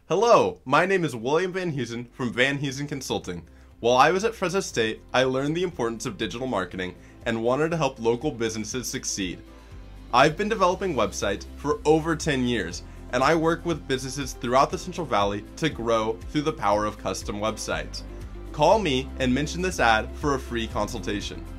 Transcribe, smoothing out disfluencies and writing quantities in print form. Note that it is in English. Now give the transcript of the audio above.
Hello, my name is William Van Heusen from Van Heusen Consulting. While I was at Fresno State, I learned the importance of digital marketing and wanted to help local businesses succeed. I've been developing websites for over 10 years, and I work with businesses throughout the Central Valley to grow through the power of custom websites. Call me and mention this ad for a free consultation.